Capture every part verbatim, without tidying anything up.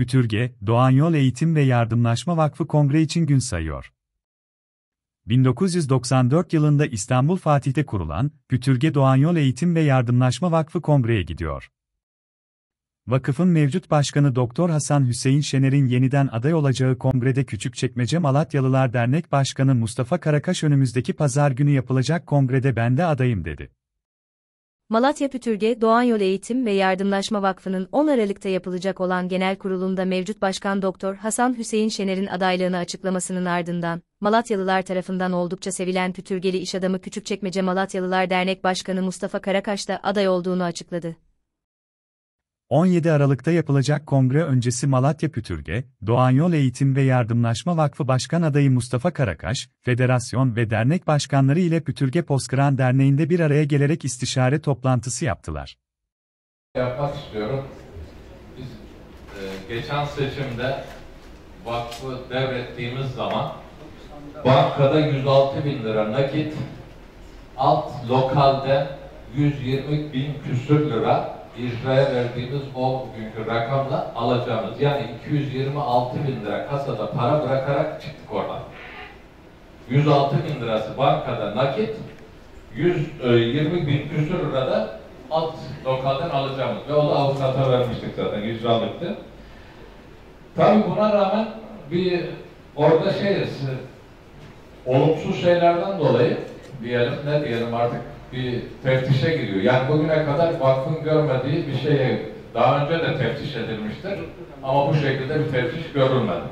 Pütürge, Doğan Yol Eğitim ve Yardımlaşma Vakfı kongre için gün sayıyor. bin dokuz yüz doksan dört yılında İstanbul Fatih'te kurulan Pütürge Doğan Yol Eğitim ve Yardımlaşma Vakfı kongreye gidiyor. Vakıfın mevcut başkanı Doktor Hasan Hüseyin Şener'in yeniden aday olacağı kongrede Küçükçekmece Malatyalılar Dernek Başkanı Mustafa Karakaş önümüzdeki pazar günü yapılacak kongrede ben de adayım dedi. Malatya Pütürge Doğan Yol Eğitim ve Yardımlaşma Vakfı'nın on Aralık'ta yapılacak olan genel kurulunda mevcut başkan Doktor Hasan Hüseyin Şener'in adaylığını açıklamasının ardından, Malatyalılar tarafından oldukça sevilen Pütürgeli iş adamı Küçükçekmece Malatyalılar Dernek Başkanı Mustafa Karakaş da aday olduğunu açıkladı. on yedi Aralık'ta yapılacak kongre öncesi Malatya Pütürge, Doğan Yol Eğitim ve Yardımlaşma Vakfı Başkan adayı Mustafa Karakaş, federasyon ve dernek başkanları ile Pütürge Pozkıran Derneği'nde bir araya gelerek istişare toplantısı yaptılar. Yapmak istiyorum. Biz e, geçen seçimde vakfı devrettiğimiz zaman bankada yüz altı bin lira nakit, alt lokalde yüz yirmi bin küsür lira icraya verdiğimiz o günkü rakamla alacağımız, yani iki yüz yirmi altı bin lira kasada para bırakarak çıktık oradan. yüz altı bin lirası bankada nakit, yüz yirmi bin küsur lirada alt lokalden alacağımız ve o da avukata vermiştik zaten, yüz liralıktı. Tabii buna rağmen bir orada şey, olumsuz şeylerden dolayı diyelim, ne diyelim artık, bir teftişe giriyor. Yani bugüne kadar vakfın görmediği bir şeye daha önce de teftiş edilmiştir. Ama bu şekilde bir teftiş görülmedi.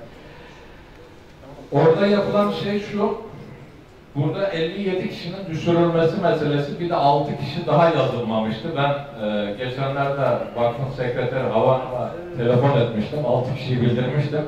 Orada yapılan şey şu, burada elli yedi kişinin düşürülmesi meselesi, bir de altı kişi daha yazılmamıştı. Ben e, geçenlerde vakfın sekreteri Havan'a telefon etmiştim, altı kişiyi bildirmiştim.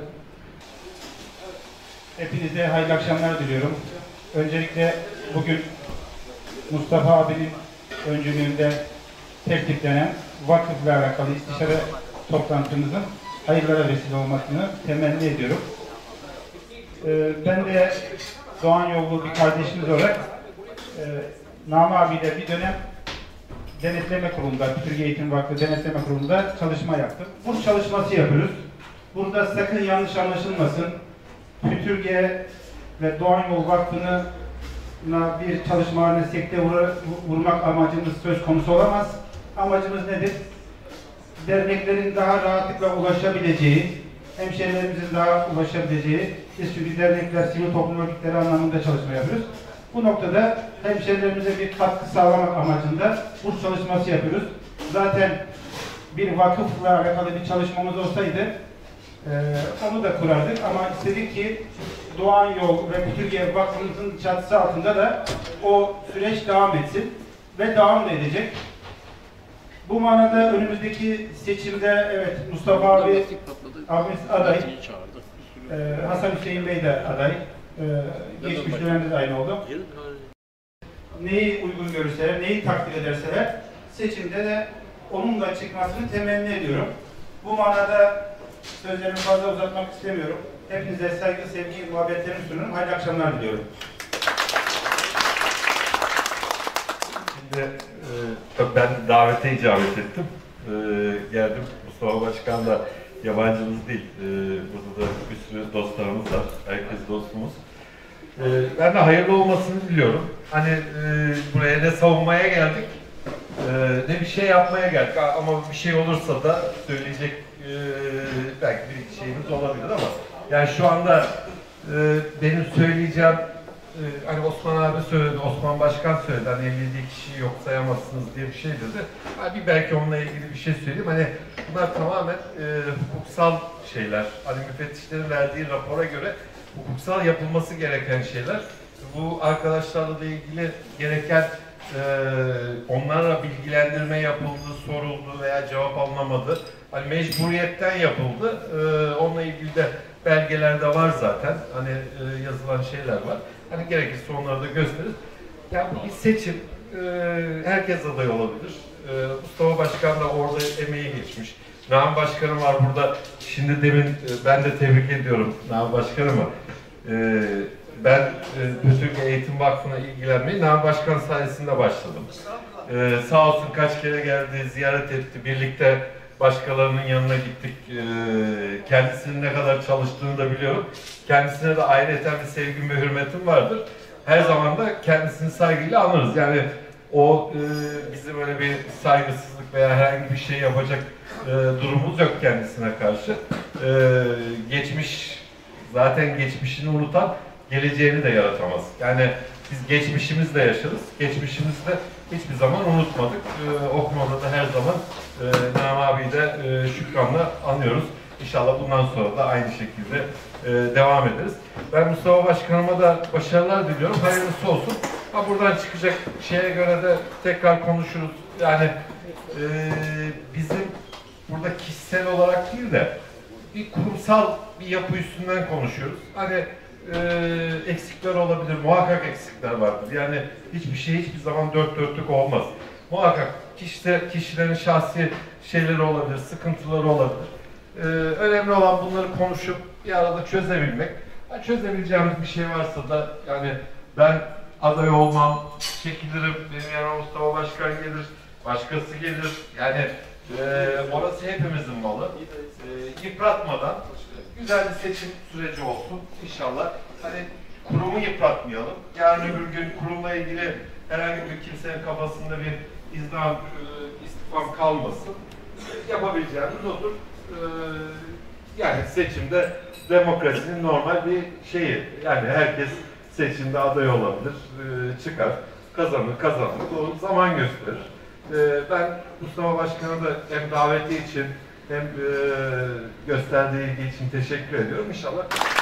Hepinize hayırlı akşamlar diliyorum. Öncelikle bugün Mustafa abinin öncülüğünde tertiplenen vakıfla alakalı istişare toplantımızın hayırlara vesile olmasını temenni ediyorum. Ee, ben de Doğan Yollu bir kardeşimiz olarak e, Nami abiyle bir dönem denetleme kurulunda, Pütürge Eğitim Vakfı denetleme kurulunda çalışma yaptım. Burs çalışması yapıyoruz. Burada sakın yanlış anlaşılmasın. Pütürge ve Doğan Yol Vakfı'nı bir çalışma haline sekte vurmak amacımız söz konusu olamaz. Amacımız nedir? Derneklerin daha rahatlıkla ulaşabileceği, hemşehrilerimizin daha ulaşabileceği, biz çünkü dernekler, sivil toplum örgütleri anlamında çalışma yapıyoruz. Bu noktada hemşehrilerimize bir katkı sağlamak amacında burs çalışması yapıyoruz. Zaten bir vakıfla alakalı bir çalışmamız olsaydı e, onu da kurardık ama istedik ki Doğan Yol ve Pütürge Vakfımızın çatısı altında da o süreç devam etsin ve devam da edecek. Bu manada önümüzdeki seçimde evet Mustafa abi abimiz aday, ee, Hasan Hüseyin Bey de aday, ee, geçmiş dönemde de aynı oldu. Neyi uygun görürseler, neyi takdir ederseler seçimde de onun da çıkmasını temenni ediyorum. Bu manada sözlerimi fazla uzatmak istemiyorum. Hepinize saygı, sevgi, muhabbetlerimi sunuyorum. Hayırlı akşamlar diliyorum. Şimdi e, tabii ben davete icabet ettim. E, geldim. Mustafa Başkan da yabancımız değil. E, burada da bir sürü dostlarımız var. Herkes dostumuz. E, ben de hayırlı olmasını diliyorum. Hani e, buraya ne savunmaya geldik, e, ne bir şey yapmaya geldik. Ama bir şey olursa da söyleyecek e, belki bir şeyimiz olabilir ama yani şu anda e, benim söyleyeceğim, e, hani Osman abi söyledi, Osman Başkan söyledi, hani elli yedi kişiyi yok sayamazsınız diye bir şey dedi. Yani bir belki onunla ilgili bir şey söyleyeyim. Hani bunlar tamamen e, hukuksal şeyler. Hani müfettişlerin verdiği rapora göre hukuksal yapılması gereken şeyler. Bu arkadaşlarla da ilgili gereken e, onlarla bilgilendirme yapıldı, soruldu veya cevap alınamadı. Hani mecburiyetten yapıldı. E, onunla ilgili de belgelerde var zaten. Hani e, yazılan şeyler var. Hani gerekirse onları da gösteririz. Yani bu bir seçim. E, herkes aday olabilir. E, Mustafa Başkan da orada emeği geçmiş. Nami Başkanım var burada. Şimdi demin e, ben de tebrik ediyorum Nami Başkanımı. E, ben e, Pütürge Eğitim Vakfı'na ilgilenmeyi Nami Başkan sayesinde başladım. E, sağ olsun kaç kere geldi, ziyaret etti. Birlikte başkalarının yanına gittik. E, kendisinin ne kadar çalıştığını da biliyorum. Kendisine de ayrıyeten bir sevgim ve hürmetim vardır. Her zaman da kendisini saygıyla anırız. Yani o e, bizim öyle bir saygısızlık veya herhangi bir şey yapacak e, durumumuz yok kendisine karşı. E, geçmiş, zaten geçmişini unutan geleceğini de yaratamaz. Yani biz geçmişimizle yaşarız. Geçmişimizde hiçbir zaman unutmadık. E, o konuda da her zaman e, Nami abiyi de e, şükranla anıyoruz. İnşallah bundan sonra da aynı şekilde e, devam ederiz. Ben Mustafa Başkanıma da başarılar diliyorum. Hayırlısı olsun. Ha, buradan çıkacak şeye göre de tekrar konuşuruz. Yani e, bizim burada kişisel olarak değil de bir kurumsal bir yapı üstünden konuşuyoruz. Hani e, eksikler olabilir, muhakkak eksikler vardır. Yani hiçbir şey hiçbir zaman dört dörtlük olmaz. Muhakkak kişide, kişilerin şahsi şeyleri olabilir, sıkıntıları olabilir. Ee, önemli olan bunları konuşup bir arada çözebilmek. Yani çözebileceğimiz bir şey varsa da yani ben aday olmam, çekilirim, benim yanıma Mustafa Başkan gelir, başkası gelir. Yani e, orası hepimizin malı. E, yıpratmadan güzel bir seçim süreci olsun inşallah. Hani kurumu yıpratmayalım. Yarın öbür gün kurumla ilgili herhangi bir kimsenin kafasında bir izdam, e, istifam kalmasın. Yapabileceğimiz odur. Yani seçimde demokrasinin normal bir şeyi. Yani herkes seçimde aday olabilir, çıkar, kazanır, kazanır. O zaman gösterir. Ben Mustafa Başkan'a da hem daveti için hem gösterdiği ilgi için teşekkür ediyorum. İnşallah